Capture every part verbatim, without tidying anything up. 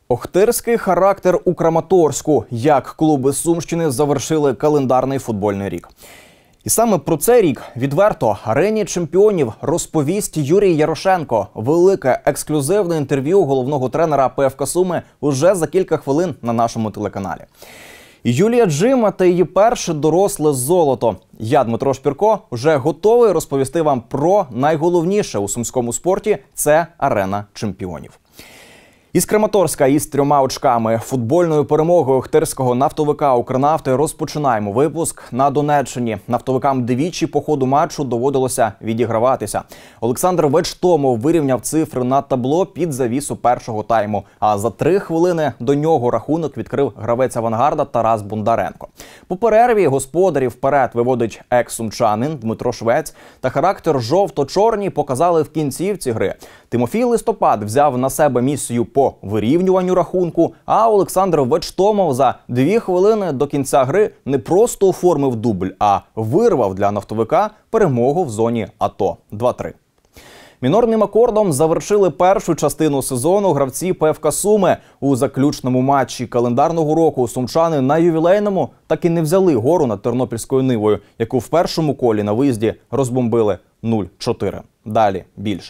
Охтирський характер у Краматорську. Як клуби Сумщини завершили календарний футбольний рік. І саме про цей рік відверто арені чемпіонів розповість Юрій Ярошенко. Велике ексклюзивне інтерв'ю головного тренера ПФК Суми уже за кілька хвилин на нашому телеканалі. Юлія Джима та її перше доросле золото. Я, Дмитро Шпірко, вже готовий розповісти вам про найголовніше у сумському спорті – це арена чемпіонів. Із Краматорська із трьома очками, футбольною перемогою охтирського нафтовика «Укрнафти» розпочинаємо випуск на Донеччині. Нафтовикам двічі по ходу матчу доводилося відіграватися. Олександр Вечтомов вирівняв цифри на табло під завісу першого тайму. А за три хвилини до нього рахунок відкрив гравець «Авангарда» Тарас Бондаренко. По перерві господарів вперед виводить екс-сумчанин Дмитро Швець. Та характер жовто-чорні показали в кінцівці гри. Тимофій Листопад взяв на себе місію по вирівнюванню рахунку, а Олександр Вечтомов за дві хвилини до кінця гри не просто оформив дубль, а вирвав для нафтовика перемогу в зоні АТО два-три. Мінорним акордом завершили першу частину сезону гравці ПФК Суми. У заключному матчі календарного року сумчани на ювілейному так і не взяли гору над Тернопільською Нивою, яку в першому колі на виїзді розбомбили нуль-чотири. Далі більше.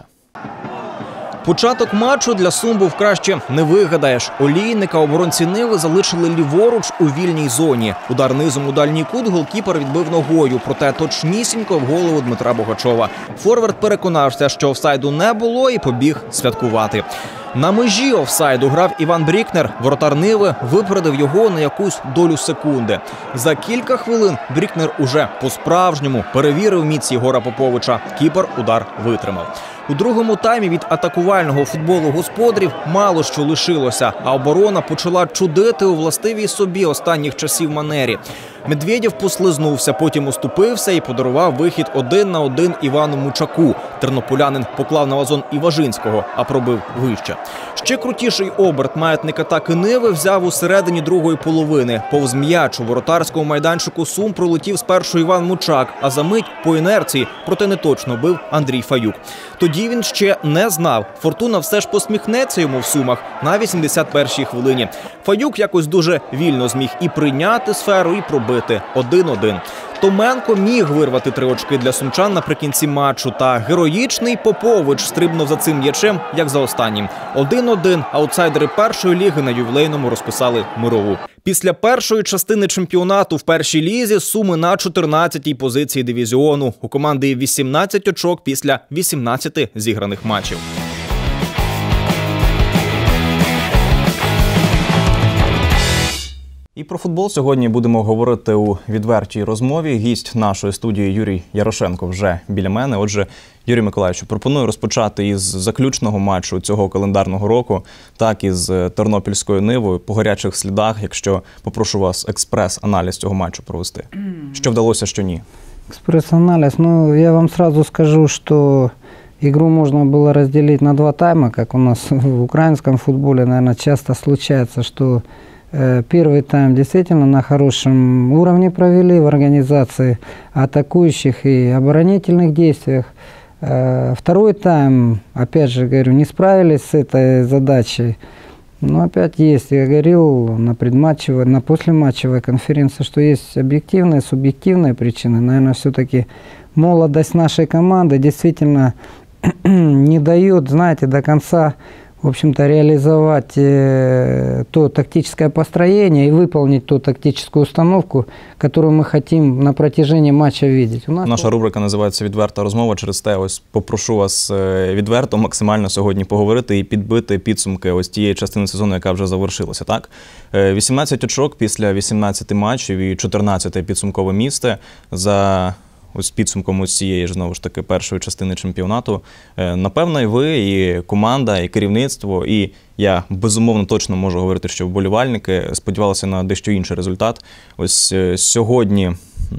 Початок матчу для Сум був краще не вигадаєш. Олійника оборонці Ниви залишили ліворуч у вільній зоні. Удар низом у дальній кут голкіпер відбив ногою, проте точнісінько в голову Дмитра Богачова. Форвард переконався, що офсайду не було і побіг святкувати. На межі офсайду грав Іван Брікнер. Воротар Ниви випередив його на якусь долю секунди. За кілька хвилин Брікнер уже по-справжньому перевірив міць Єгора Поповича. Кіпер удар витримав. У другому таймі від атакувального футболу господарів мало що лишилося, а оборона почала чудити у властивій собі останніх часів манері. Медведєв послизнувся, потім уступився і подарував вихід один на один Івану Мучаку. Тернополянин поклав на вазон Іважинського, а пробив вище. Ще крутіший оберт маятник атаки Ниви взяв у середині другої половини. Повз м'яч у воротарському майданчику Сум пролетів спершу Іван Мучак, а за мить по інерції, проте не точно бив Андрій Фаюк. Тоді він ще не знав. Фортуна все ж посміхнеться йому в Сумах на вісімдесят першій хвилині. Фаюк якось дуже вільно зміг і прийняти сферу, і пробити один-один. Томенко міг вирвати три очки для сумчан наприкінці матчу, та героїчний Попович стрибнув за цим м'ячем, як за останнім. один-один аутсайдери першої ліги на ювілейному розписали мирову. Після першої частини чемпіонату в першій лізі Суми на чотирнадцятій позиції дивізіону. У команди вісімнадцять очок після вісімнадцяти зіграних матчів. І про футбол сьогодні будемо говорити у відвертій розмові. Гість нашої студії Юрій Ярошенко вже біля мене. Отже, Юрій Миколаївич, пропоную розпочати із заключного матчу цього календарного року, так із Тернопільською Нивою, по гарячих слідах, якщо попрошу вас експрес-аналіз цього матчу провести. Що вдалося, що ні? Экспресс-анализ. Ну, я вам сразу скажу, что игру можно было разделить на два тайма, как у нас в украинском футболе, наверное, часто случается, что э, первый тайм действительно на хорошем уровне провели в организации атакующих и оборонительных действиях. Э, второй тайм, опять же говорю, не справились с этой задачей. Но опять есть, я говорил на предматчевой, на послематчевой конференции, что есть объективные, субъективные причины. Наверное, все-таки молодость нашей команды действительно не дает, знаете, до конца, в общем-то, реализовать э, то тактическое построение и выполнить ту тактическую установку, которую мы хотим на протяжении матча видеть. У нас Наша рубрика називається «Відверта розмова». Через те ось попрошу вас відверто максимально сьогодні поговорити і підбити підсумки ось тієї частини сезону, яка вже завершилася, так? вісімнадцять очок після вісімнадцяти матчів і чотирнадцяте підсумкове місце за ось підсумком ось цієї ж, знову ж таки, першої частини чемпіонату. Напевно, і ви, і команда, і керівництво, і я безумовно точно можу говорити, що вболівальники сподівалися на дещо інший результат. Ось сьогодні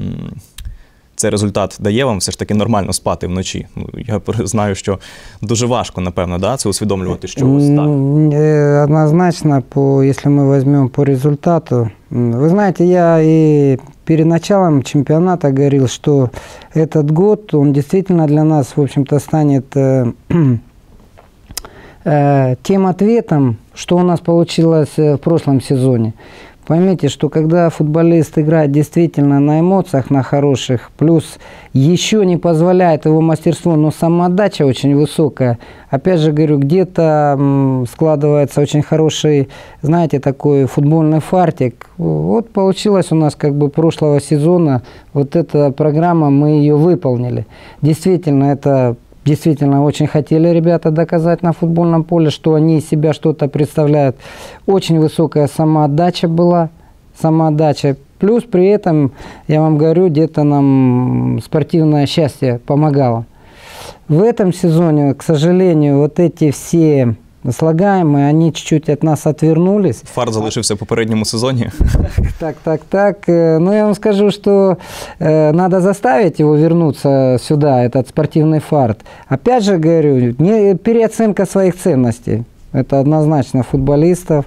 цей результат дає вам все ж таки нормально спати вночі? Я знаю, що дуже важко, напевно, да, це усвідомлювати, що ось так. Однозначно, по, если мы возьмем по результату, вы знаете, я и перед началом чемпионата говорил, что этот год, он действительно для нас, в общем-то, станет э, тем ответом, что у нас получилось в прошлом сезоне. Поймите, что когда футболист играет действительно на эмоциях, на хороших, плюс еще не позволяет его мастерство, но самоотдача очень высокая. Опять же говорю, где-то складывается очень хороший, знаете, такой футбольный фартик. Вот получилось у нас как бы прошлого сезона, вот эта программа, мы ее выполнили. Действительно, это... Действительно, очень хотели ребята доказать на футбольном поле, что они из себя что-то представляют. Очень высокая самоотдача была, самоотдача. Плюс при этом, я вам говорю, где-то нам спортивное счастье помогало. В этом сезоне, к сожалению, вот эти все слагаемые, они чуть-чуть от нас отвернулись. Фарт залишився в попередньому сезоні. Так, так, так. Но я вам скажу, что э, надо заставить его вернуться сюда, этот спортивный фарт. Опять же говорю, не, переоценка своих ценностей. Это однозначно футболистов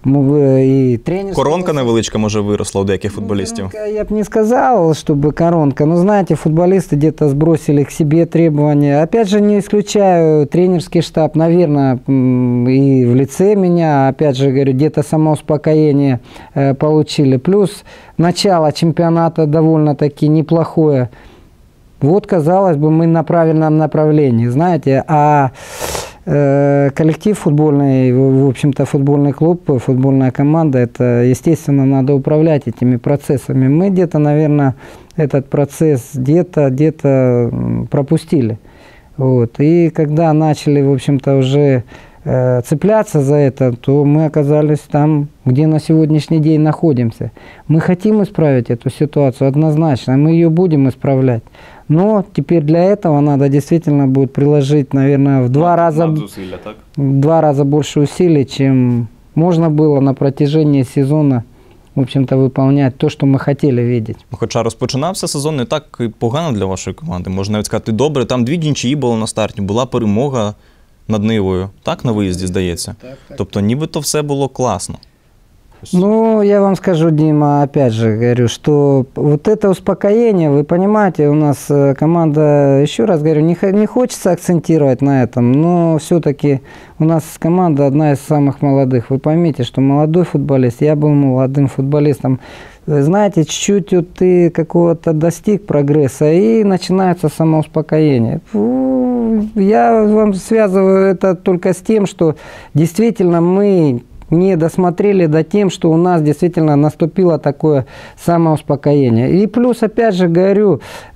и тренеров. Коронка невеличка, може, виросла у деяких футболістів? Ну, я бы не сказал, чтобы коронка. Но, знаете, футболисты где-то сбросили к себе требования. Опять же, не исключаю тренерский штаб, наверное, и в лице меня. Опять же, говорю, где-то самоуспокоение э, получили. Плюс начало чемпионата довольно-таки неплохое. Вот, казалось бы, мы на правильном направлении, знаете. А коллектив футбольный, в общем-то, футбольный клуб, футбольная команда, это, естественно, надо управлять этими процессами. Мы где-то, наверное, этот процесс где-то, где-то пропустили. Вот. И когда начали, в общем-то, уже э, цепляться за это, то мы оказались там, где на сегодняшний день находимся. Мы хотим исправить эту ситуацию однозначно, мы ее будем исправлять. Но теперь для этого надо действительно будет приложить, наверное, в два раза, усилля, так? в два раза больше усилий, чем можно было на протяжении сезона, в общем-то, выполнять то, что мы хотели видеть. Хоча розпочинався сезон не так і погано для вашої команди, можна навіть сказати, добре. Там дві нічиї було на старті, була перемога над Нивою, так, на виїзді, здається? Так, так. Тобто нібито все було класно. Ну, я вам скажу, Дима, опять же говорю, что вот это успокоение, вы понимаете, у нас команда, еще раз говорю, не, не хочется акцентировать на этом, но все-таки у нас команда одна из самых молодых. Вы поймите, что молодой футболист, я был молодым футболистом, знаете, чуть-чуть вот ты какого-то достиг прогресса, и начинается самоуспокоение. Я вам связываю это только с тем, что действительно мы не досмотрели до тем, что у нас действительно наступило такое самоуспокоение. И плюс, опять же говорю,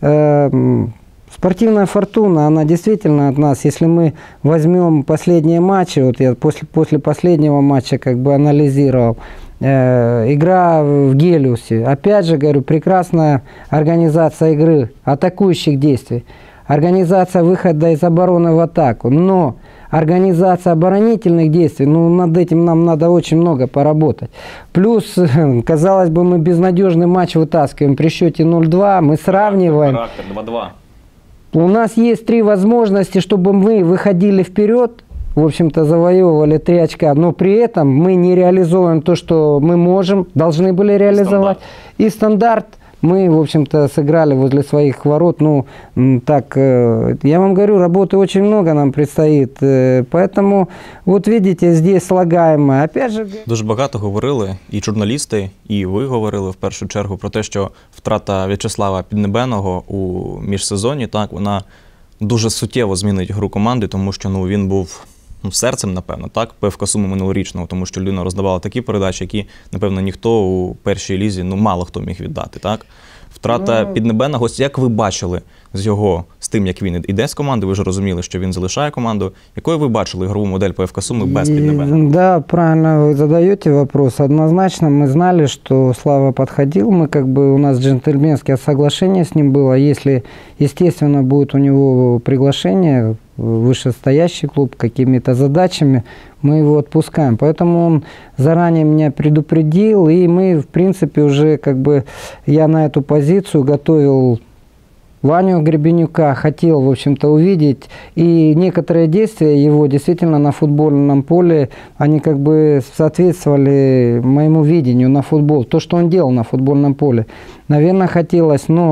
э, спортивная фортуна, она действительно от нас, если мы возьмем последние матчи, вот я после, после последнего матча как бы анализировал, э, игра в Гелиусе, опять же говорю, прекрасная организация игры, атакующих действий, организация выхода из обороны в атаку, но организация оборонительных действий, ну, над этим нам надо очень много поработать. Плюс, казалось бы, мы безнадежный матч вытаскиваем при счете ноль-два, мы сравниваем. Характер два-два. У нас есть три возможности, чтобы мы выходили вперед, в общем-то, завоевывали три очка, но при этом мы не реализовываем то, что мы можем, должны были реализовать. И стандарт. Мы, в общем-то, сыграли возле своих ворот. Ну, так, я вам говорю, работы очень много нам предстоит. Поэтому, вот видите, здесь слагаемое. Опять же... Дуже багато говорили, і журналісти, і ви говорили в першу чергу про те, що втрата В'ячеслава Піднебеного у міжсезонні, так, вона дуже суттєво змінить гру команди, тому що, ну, він був, ну, серцем, напевно, так, ПФК Суми минулорічного, тому що людина роздавала такі передачі, які, напевно, ніхто у першій лізі, ну, мало хто міг віддати, так? Втрата ну, Піднебеного, ось як ви бачили з його, з тим, як він іде з команди, ви ж розуміли, що він залишає команду, якою ви бачили ігрову модель ПФК Суми без Піднебеного? Да, правильно вы задаете вопрос. Однозначно мы знали, что Слава подходил, мы как бы, у нас джентльменское соглашение с ним было, если, естественно, будет у него приглашение в вышестоящий клуб какими-то задачами, мы его отпускаем. Поэтому он заранее меня предупредил, и мы, в принципе, уже как бы, я на эту позицию готовил Ваню Гребенюка, хотел, в общем-то, увидеть. И некоторые действия его действительно на футбольном поле, они как бы соответствовали моему видению на футбол. То, что он делал на футбольном поле. Наверное, хотелось, но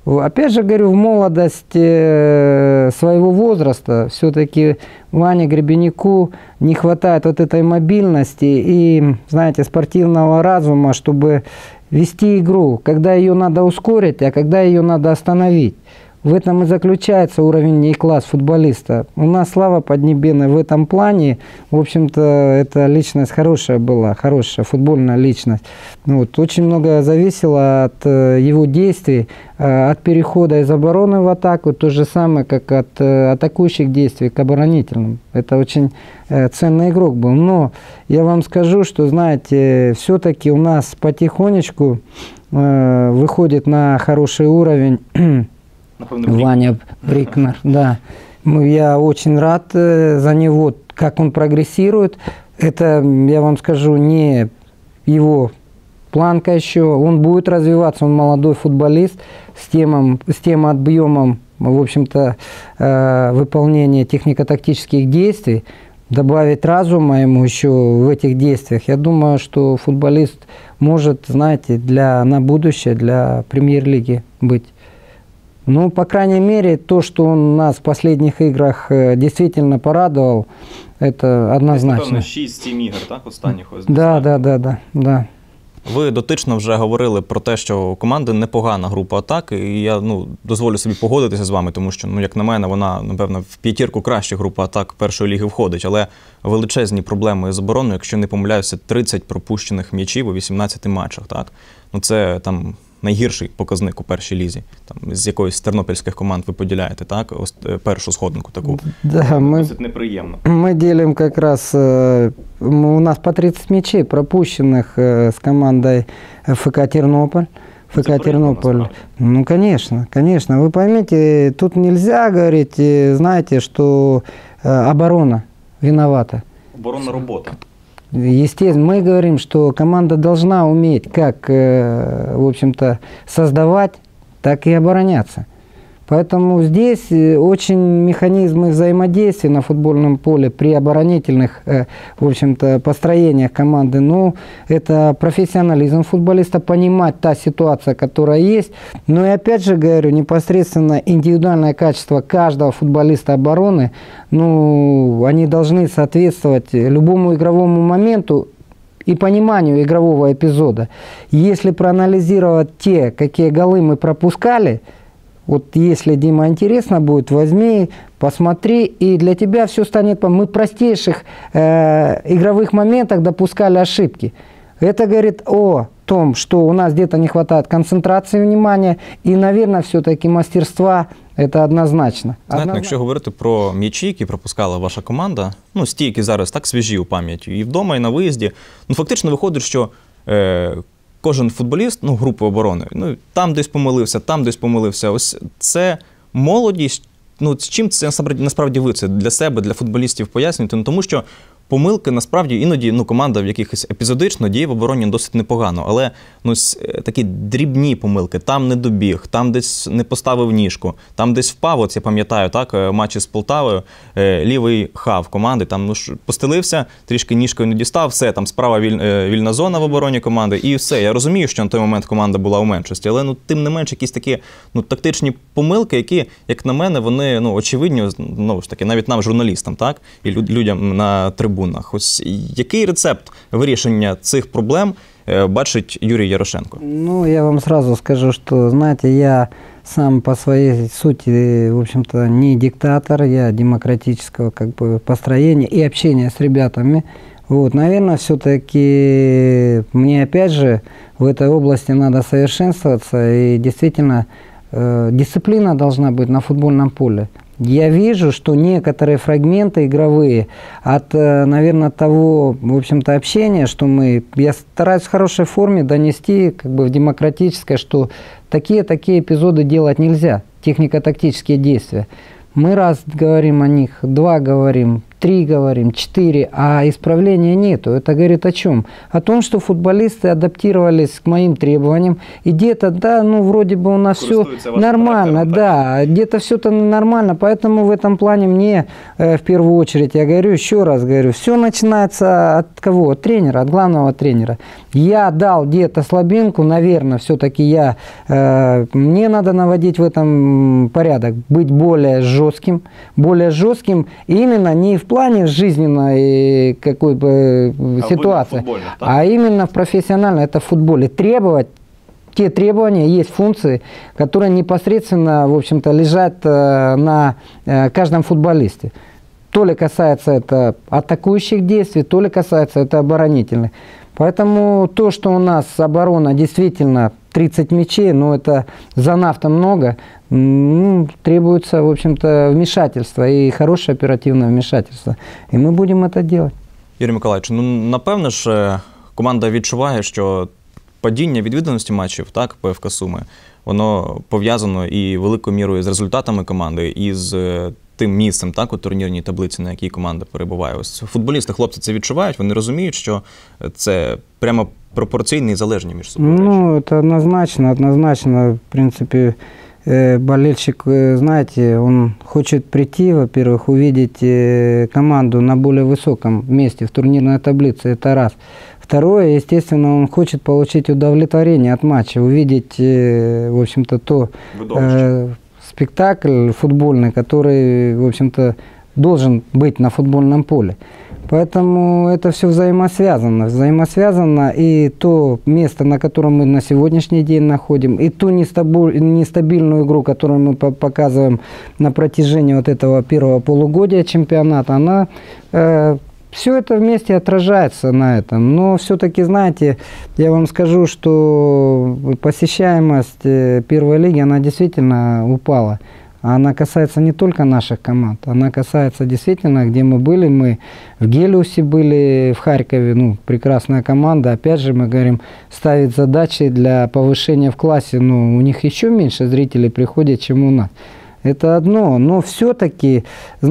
Опять же говорю, в молодости своего возраста все-таки Ване Гребеннику не хватает вот этой мобильности и, знаете, спортивного разума, чтобы вести игру, когда ее надо ускорить, а когда ее надо остановить. В этом и заключается уровень и класс футболиста. У нас Слава Поднебенный в этом плане, в общем-то, эта личность хорошая была, хорошая футбольная личность. Вот. Очень многое зависело от его действий, от перехода из обороны в атаку, то же самое, как от атакующих действий к оборонительным. Это очень ценный игрок был. Но я вам скажу, что, знаете, все-таки у нас потихонечку выходит на хороший уровень Ваня Брикнер, да. Я очень рад за него, как он прогрессирует. Это, я вам скажу, не его планка еще. Он будет развиваться, он молодой футболист с тем, с тем объемом, в общем-то, выполнения технико-тактических действий. Добавить разума ему еще в этих действиях. Я думаю, что футболист может, знаете, для, на будущее для премьер-лиги быть. Ну, по крайней мере, то, что он нас в последних играх действительно порадовал, это однозначно. Напевно, шість-сім ігор, так, останніх ось. Да, да, да, да, да. Ви дотично вже говорили про те, що у команди непогана група атаки, і я ну, дозволю собі погодитися з вами, тому що, ну, як на мене, вона, напевно, в п'ятірку кращих груп атак першої ліги входить, але величезні проблеми з обороною, якщо не помиляюся, тридцять пропущених м'ячів у вісімнадцяти матчах, так? Ну, це там найгірший показник у першій лізі, там, з якоїсь тернопільських команд ви поділяєте, так? Ось першу сходинку таку. Да, ми, досить неприємно. Мы делим как раз, у нас по тридцать мячей пропущенных с командой ФК Тернополь. ФК Тернополь. Ну, конечно, конечно. Вы поймите, тут нельзя говорить, знаете, что оборона виновата. Оборонна робота. Естественно, мы говорим, что команда должна уметь как, в общем-то, создавать, так и обороняться. Поэтому здесь очень механизмы взаимодействия на футбольном поле при оборонительных, в общем-то, построениях команды. Ну, это профессионализм футболиста, понимать та ситуация, которая есть. Но и опять же говорю, непосредственно индивидуальное качество каждого футболиста обороны, ну, они должны соответствовать любому игровому моменту и пониманию игрового эпизода. Если проанализировать те, какие голы мы пропускали, вот если, Дима, интересно будет, возьми, посмотри, и для тебя все станет понятно. Мы в простейших э, игровых моментах допускали ошибки. Это говорит о том, что у нас где-то не хватает концентрации внимания и, наверное, все-таки мастерства. Це однозначно. Знаєте, якщо говорити про м'ячі, які пропускала ваша команда, ну, ті, які зараз так свіжі у пам'яті, і вдома, і на виїзді, ну, фактично виходить, що е, кожен футболіст, ну, групи оборони, ну, там десь помилився, там десь помилився. Ось це молодість, ну, з чим це насправді ви це для себе, для футболістів пояснюєте? Ну, тому що помилки, насправді, іноді ну, команда в якихось епізодично діє в обороні досить непогано, але ну, такі дрібні помилки, там не добіг, там десь не поставив ніжку, там десь впав, от я пам'ятаю, так, матчі з Полтавою, лівий хав команди, там ну, постелився, трішки ніжкою не дістав, все, там справа віль, вільна зона в обороні команди, і все. Я розумію, що на той момент команда була у меншості, але ну, тим не менш якісь такі ну, тактичні помилки, які, як на мене, вони ну, очевидні, ну, ж таки, навіть нам, журналістам, так, і людям на трибунах. Ось який рецепт вирішення цих проблем бачить Юрій Ярошенко? Ну, я вам сразу скажу, что, знаете, я сам по своей сути, в общем-то, не диктатор, я демократического как бы построения и общения с ребятами. Вот, наверное, все-таки мне опять же в этой области надо совершенствоваться, и действительно э, дисциплина должна быть на футбольном поле. Я вижу, что некоторые фрагменты игровые от, наверное, того, в общем-то, общения, что мы, я стараюсь в хорошей форме донести, как бы в демократической, что такие-такие эпизоды делать нельзя, технико-тактические действия. Мы раз говорим о них, два говорим, три говорим, четыре, а исправления нету. Это говорит о чем? О том, что футболисты адаптировались к моим требованиям, и где-то, да, ну, вроде бы у нас все нормально, да, где-то все-то нормально, поэтому в этом плане мне, э, в первую очередь, я говорю, еще раз говорю, все начинается от кого? От тренера, от главного тренера. Я дал где-то слабинку, наверное, все-таки я, э, мне надо наводить в этом порядок, быть более жестким, более жестким, именно не в плане жизненной какой бы а ситуации, а именно в профессиональной, это в футболе. Требовать те требования, есть функции, которые непосредственно, в общем-то, лежат э, на э, каждом футболисте. То ли касается это атакующих действий, то ли касается это оборонительных. Поэтому то, что у нас оборона действительно тридцать мячей, но это занавто много, ну, требуется, в общем-то, вмешательство и хорошее оперативное вмешательство. І ми будемо це робити. Юрій Миколаївич, ну, напевно ж, команда відчуває, що падіння відвідуваності матчів, так, ПФК Суми, воно пов'язано і великою мірою з результатами команди, і з тим місцем, так, у турнірній таблиці, на якій команда перебуває. Ось футболісти, хлопці це відчувають, вони розуміють, що це прямо пропорційні і залежні між собою. Ну, это однозначно, однозначно, в принципе, болельщик, знаете, он хочет прийти, во-первых, увидеть команду на более высоком месте в турнирной таблице, это раз. Второе, естественно, он хочет получить удовлетворение от матча, увидеть, в общем-то, то э, спектакль футбольный, который, в общем-то, должен быть на футбольном поле. Поэтому это все взаимосвязано. Взаимосвязано и то место, на котором мы на сегодняшний день находим, и ту нестабильную игру, которую мы показываем на протяжении вот этого первого полугодия чемпионата, она, э, все это вместе отражается на этом. Но все-таки, знаете, я вам скажу, что посещаемость первой лиги, она действительно упала. Она касается не только наших команд, она касается действительно, где мы были, мы в Гелиусе были, в Харькове, ну, прекрасная команда, опять же, мы говорим, ставит задачи для повышения в классе, но у них еще меньше зрителей приходит, чем у нас. Это одно, но все-таки,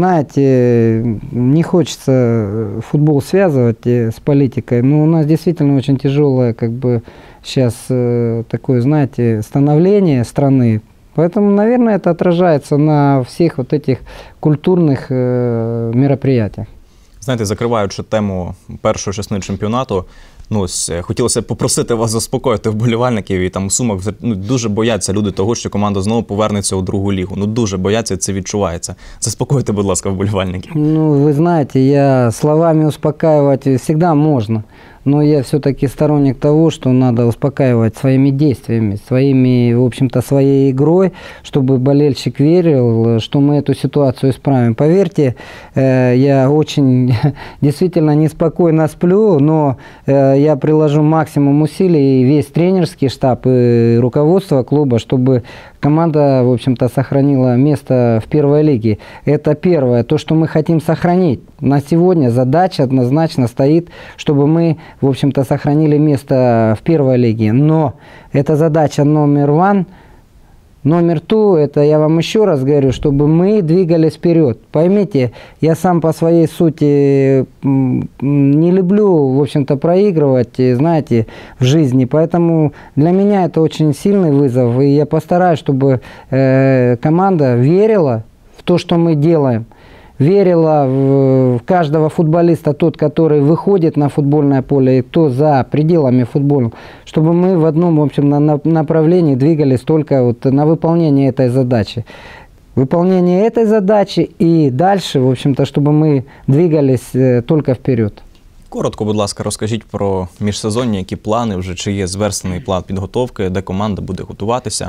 знаете, не хочется футбол связывать с политикой, но у нас действительно очень тяжелое, как бы, сейчас такое, знаете, становление страны. Поэтому, наверное, это отражается на всіх вот этих культурних э, мероприятиях. Знаєте, закриваючи тему першої частини чемпіонату, ну, ось, хотілося попросити вас заспокоїти вболівальників, і там у Сумах, ну, дуже бояться люди того, що команда знову повернеться у другу лігу. Ну, дуже бояться, це відчувається. Заспокойте, будь ласка, вболівальників. Ну, ви знаєте, я словами успокаивать всегда можно. Но я все-таки сторонник того, что надо успокаивать своими действиями, своими, в общем-то, своей игрой, чтобы болельщик верил, что мы эту ситуацию исправим. Поверьте, я очень действительно неспокойно сплю, но я приложу максимум усилий, и весь тренерский штаб и руководство клуба, чтобы команда, в общем-то, сохранила место в первой лиге. Это первое, то, что мы хотим сохранить. На сегодня задача однозначно стоит, чтобы мы, в общем-то, сохранили место в первой лиге. Но это задача номер один. Номер two, это я вам еще раз говорю, чтобы мы двигались вперед. Поймите, я сам по своей сути не люблю, в общем-то, проигрывать, знаете, в жизни. Поэтому для меня это очень сильный вызов. И я постараюсь, чтобы э, команда верила в то, что мы делаем. Верила в каждого футболиста, тот, который выходит на футбольное поле, и кто за пределами футбола, чтобы мы в одном, в общем, на направлении двигались только вот на выполнение этой задачи. Выполнение этой задачи и дальше, в общем-то, чтобы мы двигались только вперед. Коротко, будь ласка, розкажіть про міжсезоння, які плани вже, чи є зверстаний план підготовки, де команда буде готуватися,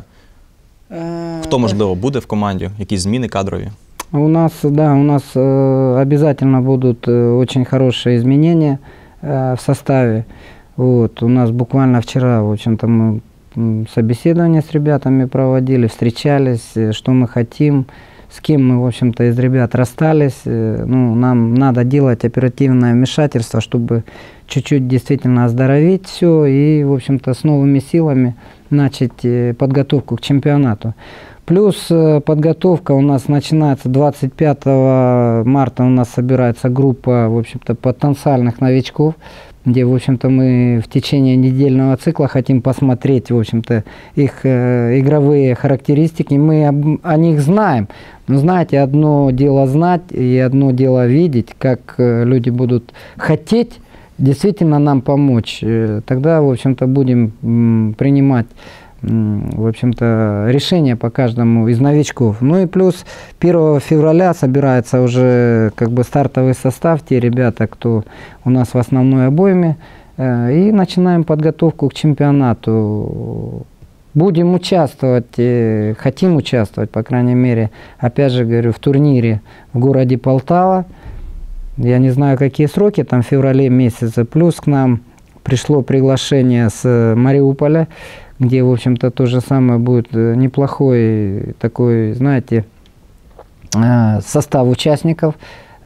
хто, можливо, буде в команді, якісь зміни кадрові? У нас, да, у нас э, обязательно будут э, очень хорошие изменения э, в составе. Вот, у нас буквально вчера, в общем-то, мы собеседование с ребятами проводили, встречались, что мы хотим, с кем мы, в общем-то, из ребят расстались. Э, ну, нам надо делать оперативное вмешательство, чтобы чуть-чуть действительно оздоровить все и, в общем-то, с новыми силами начать э, подготовку к чемпионату. Плюс подготовка у нас начинается двадцать пятого марта, у нас собирается группа, в общем-то, потенциальных новичков, где, в общем-то, мы в течение недельного цикла хотим посмотреть, в общем-то, их э, игровые характеристики. Мы об, о них знаем. Но, знаете, одно дело знать и одно дело видеть, как э, люди будут хотеть действительно нам помочь. Э, тогда, в общем-то, будем м, принимать в общем-то, решение по каждому из новичков. Ну и плюс первого февраля собирается уже как бы стартовый состав, те ребята, кто у нас в основной обойме, и начинаем подготовку к чемпионату. Будем участвовать, хотим участвовать, по крайней мере, опять же говорю, в турнире в городе Полтава. Я не знаю, какие сроки, там в феврале месяце, плюс к нам пришло приглашение с Мариуполя, где, в общем-то, то же самое будет неплохой такой, знаете, состав участников.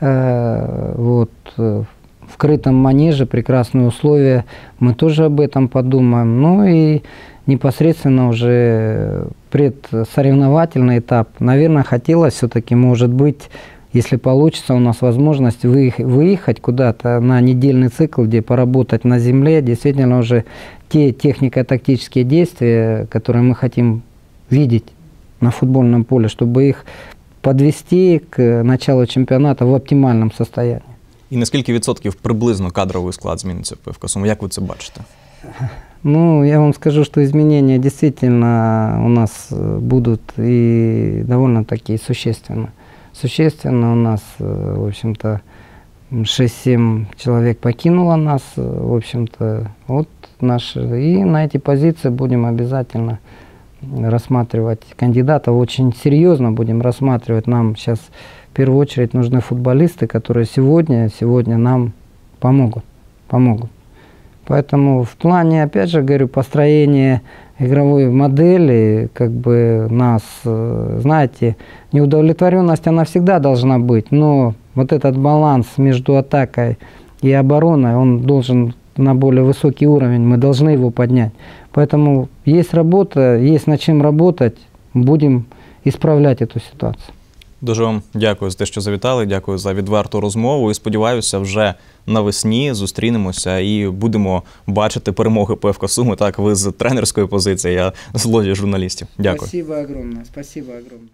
Вот, в крытом манеже, прекрасные условия. Мы тоже об этом подумаем. Ну и непосредственно уже предсоревновательный этап. Наверное, хотелось все-таки, может быть, если получится, у нас возможность выехать куда-то на недельный цикл, где поработать на земле, действительно уже те технико-тактические действия, которые мы хотим видеть на футбольном поле, чтобы их подвести к началу чемпіонату в оптимальному состоянии. І на скільки відсотків приблизно кадровий склад зміниться в ПФК Суми? Як ви це бачите? Ну, я вам скажу, что изменения действительно у нас будут и довольно-таки существенно. Существенно у нас, в общем-то, шесть-семь человек покинуло нас, в общем-то, вот наши. И на эти позиции будем обязательно рассматривать кандидатов, очень серьезно будем рассматривать. Нам сейчас в первую очередь нужны футболисты, которые сегодня, сегодня нам помогут, помогут. Поэтому в плане, опять же, говорю, построения игровой модели, как бы нас, знаете, неудовлетворенность, она всегда должна быть, но вот этот баланс между атакой и обороной, он должен на более высокий уровень, мы должны его поднять. Поэтому есть работа, есть над чем работать, будем исправлять эту ситуацию. Дуже вам дякую за те, що завітали, дякую за відверту розмову і сподіваюся, вже навесні зустрінемося і будемо бачити перемоги ПФК Суми. Так, ви з тренерської позиції, я з ложі журналістів. Дякую. Спасибо огромное, спасибо огромное.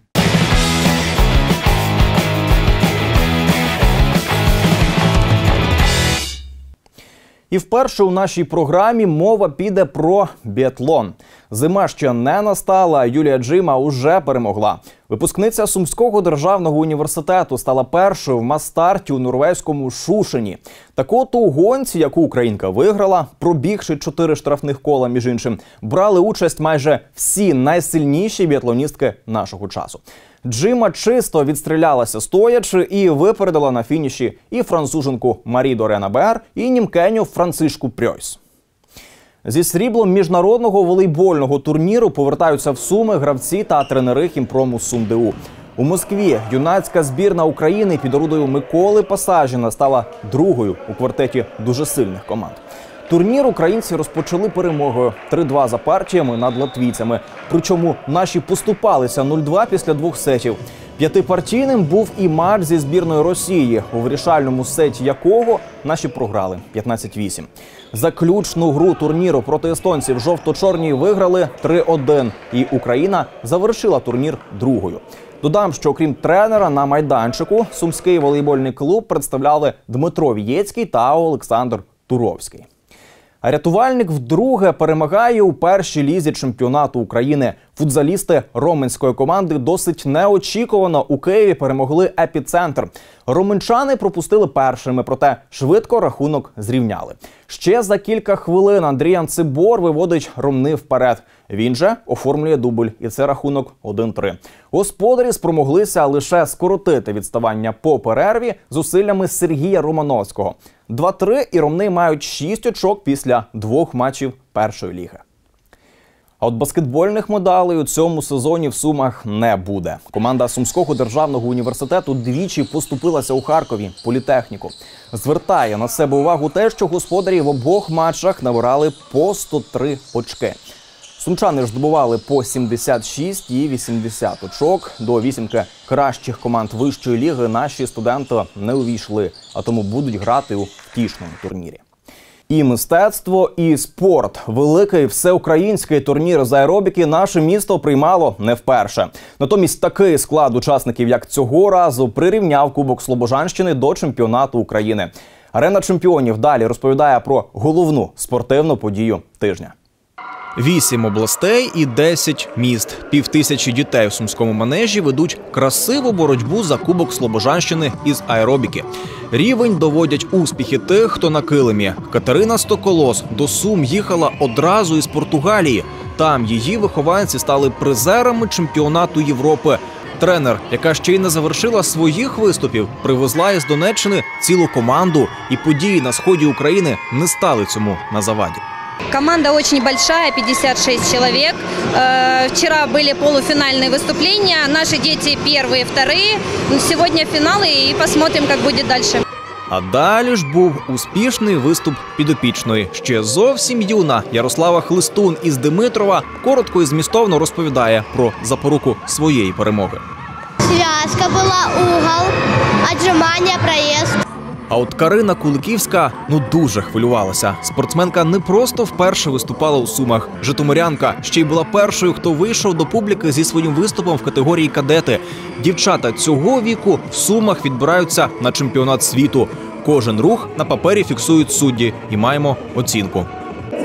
І вперше у нашій програмі мова піде про біатлон. Зима ще не настала, а Юлія Джима уже перемогла. Випускниця Сумського державного університету стала першою в мас-старті у норвезькому Шушені. Так от у гонці, яку українка виграла, пробігши чотири штрафних кола, між іншим, брали участь майже всі найсильніші біатлоністки нашого часу. Джима чисто відстрілялася стоячи і випередила на фініші і француженку Марі-До Ренабер, і німкеню Францишку Прьойс. Зі сріблом міжнародного волейбольного турніру повертаються в Суми гравці та тренери хімпрому СумДУ. У Москві юнацька збірна України під орудою Миколи Пасажіна стала другою у квартеті дуже сильних команд. Турнір українці розпочали перемогою три-два за партіями над латвійцями. Причому наші поступалися нуль-два після двох сетів. П'ятипартійним був і матч зі збірною Росії, у вирішальному сеті якого наші програли п'ятнадцять вісім. Заключну гру турніру проти естонців жовто-чорні виграли три-один, і Україна завершила турнір другою. Додам, що окрім тренера на майданчику, сумський волейбольний клуб представляли Дмитро Вієцький та Олександр Туровський. А рятувальник вдруге перемагає у першій лізі чемпіонату України. Футзалісти роменської команди досить неочікувано у Києві перемогли «Епіцентр». Роменчани пропустили першими, проте швидко рахунок зрівняли. Ще за кілька хвилин Андріан Цибор виводить Ромни вперед. Він же оформлює дубль, і це рахунок один-три. Господарі спромоглися лише скоротити відставання по перерві зусиллями Сергія Романовського. два-три і Ромни мають шість очок після двох матчів першої ліги. А от баскетбольних медалей у цьому сезоні в Сумах не буде. Команда Сумського державного університету двічі поступилася у Харкові політехніку. Звертає на себе увагу те, що господарі в обох матчах набирали по сто три очки. Сумчани ж здобували по сімдесят шість і вісімдесят очок. До вісімки кращих команд вищої ліги наші студенти не увійшли, а тому будуть грати у втішному турнірі. І мистецтво, і спорт. Великий всеукраїнський турнір з аеробіки наше місто приймало не вперше. Натомість такий склад учасників, як цього разу, прирівняв Кубок Слобожанщини до чемпіонату України. Арена чемпіонів далі розповідає про головну спортивну подію тижня. Вісім областей і десять міст. Півтисячі дітей у Сумському манежі ведуть красиву боротьбу за Кубок Слобожанщини із аеробіки. Рівень доводять успіхи тих, хто на килимі. Катерина Стоколос до Сум їхала одразу із Португалії. Там її вихованці стали призерами чемпіонату Європи. Тренер, яка ще й не завершила своїх виступів, привезла із Донеччини цілу команду. І події на сході України не стали цьому на заваді. Команда очень большая, пятьдесят шесть человек. Вчера были полуфинальные выступления. Наши дети первые, вторые. Сегодня финалы и посмотрим, как будет дальше. А далі ж був успішний виступ підопічної. Ще зовсім юна Ярослава Хлистун із Димитрова коротко і змістовно розповідає про запоруку своєї перемоги. Зв'язка була, угол, отжимання, проїзд. А от Карина Куликівська, ну, дуже хвилювалася. Спортсменка не просто вперше виступала у Сумах. Житомирянка ще й була першою, хто вийшов до публіки зі своїм виступом в категорії кадети. Дівчата цього віку в Сумах відбираються на чемпіонат світу. Кожен рух на папері фіксують судді. І маємо оцінку. У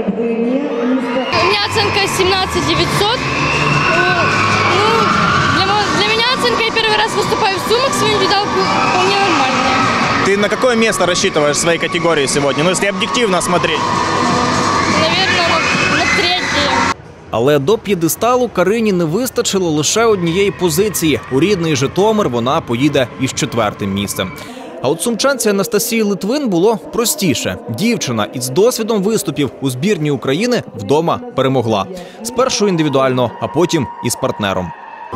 меня оценка семнадцать девятьсот. Ну, для, для меня оценка, я первый раз выступаю в Сумах, своим видал вполне нормальная. Ты на какое место рассчитываешь в своей категории сегодня? Ну, если объективно смотреть. Наверное, на, на третье. Але до п'єдесталу Карині не вистачило лише однієї позиції. У рідний Житомир вона поїде із четвертим місцем. А от сумчанці Анастасії Литвин було простіше. Дівчина із досвідом виступів у збірній України вдома перемогла. Спершу індивідуально, а потім із партнером.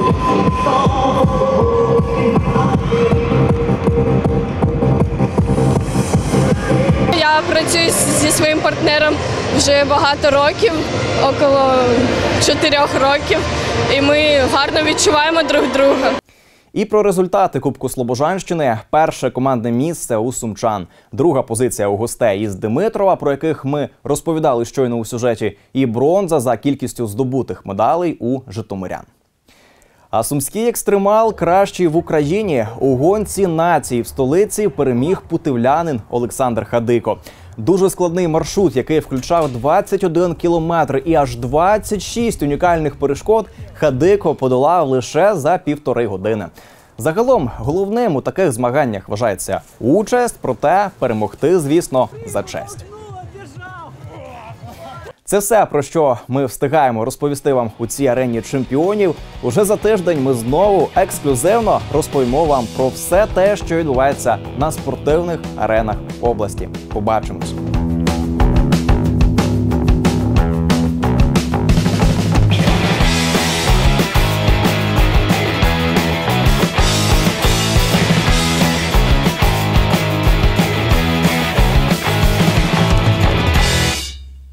Я працюю зі своїм партнером вже багато років, около чотирьох років, і ми гарно відчуваємо друг друга. І про результати Кубку Слобожанщини. Перше командне місце у сумчан. Друга позиція у гостей із Димитрова, про яких ми розповідали щойно у сюжеті. І бронза за кількістю здобутих медалей у житомирян. А сумський екстремал кращий в Україні. У гонці нації в столиці переміг путивлянин Олександр Хадико. Дуже складний маршрут, який включав двадцять один кілометр і аж двадцять шість унікальних перешкод, Хадико подолав лише за півтори години. Загалом, головним у таких змаганнях вважається участь, проте перемогти, звісно, за честь. Це все, про що ми встигаємо розповісти вам у цій арені чемпіонів. Уже за тиждень ми знову ексклюзивно розповімо вам про все те, що відбувається на спортивних аренах області. Побачимось!